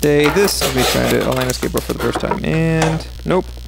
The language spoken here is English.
say this. I'll be trying to align a skateboard for the first time, and nope.